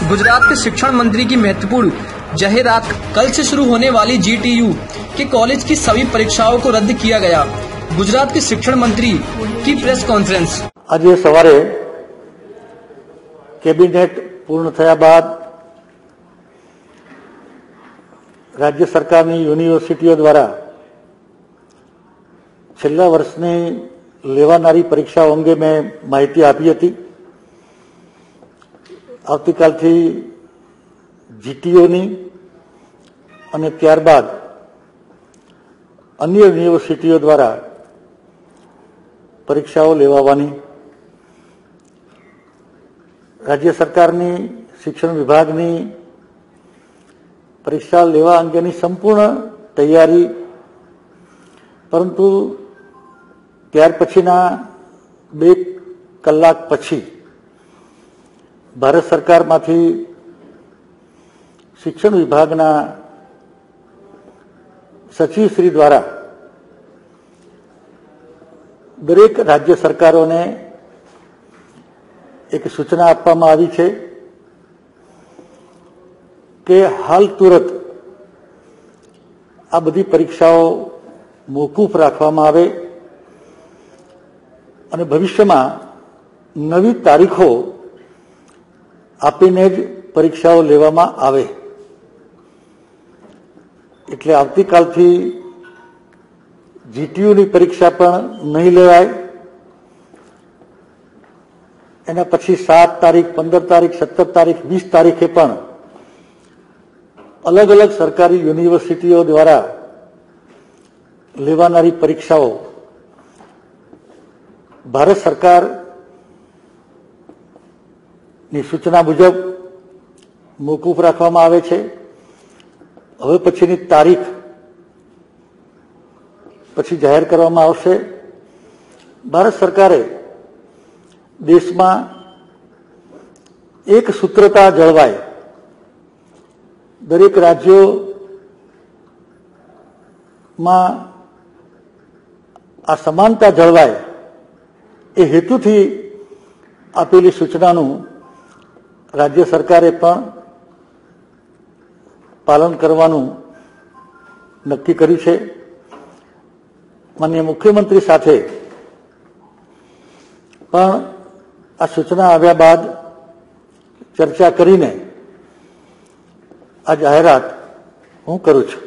गुजरात के शिक्षण मंत्री की महत्वपूर्ण जाहिरात। कल से शुरू होने वाली GTU के कॉलेज की सभी परीक्षाओं को रद्द किया गया। गुजरात के शिक्षण मंत्री की प्रेस कॉन्फ्रेंस। आज सवारे केबिनेट पूर्ण थया बाद राज्य सरकारनी यूनिवर्सिटीओ द्वारा छेल्ला वर्षनी लेवानारी परीक्षाओं अंगे मैं माहिती आपी हती। आवतीकालथी GTOनी અને ત્યારબાદ अन्य यूनिवर्सिटीओ द्वारा परीक्षाओं लेवानी राज्य सरकारनी शिक्षण विभागनी परीक्षा लेवा अंगेनी संपूर्ण तैयारी, परंतु त्यार पछीना 2 कलाक पछी भारत सरकार मांथी शिक्षण विभागना सचिव श्री द्वारा दरेक राज्य सरकारों ने एक सूचना आपवामां आवी छे कि हाल तुरंत आ बधी परीक्षाओं मोकूफ राखवामां आवे अने भविष्यमां नवी तारीखों आपीने ज परीक्षाओं लेवामां आवे। एटले आवतीकालथी GTU नी परीक्षा पण नहीं लेवाय। एना पछी 7 तारीख, 15 तारीख, 17 तारीख, 20 तारीखे पण अलग अलग सरकारी यूनिवर्सिटीओ द्वारा लेवानारी परीक्षाओं भारत सरकार नी सूचना मुजब मोकूफ राखवामां आवे छे। हवे पछीनी तारीख पछी जाहेर करवामां आवशे। भारत सरकारे देशमां एक सूत्रता जळवाय, दरेक राज्यों में आ समानता जळवाय ए हेतुथी आपेली सूचनानुं राज्य सरकारे पण पालन करवानुं नक्की कर्युं छे। माननीय मुख्यमंत्री साथे पण आ सूचना आव्या बाद चर्चा करीने आ जाहेरात हूँ करूँ छूं।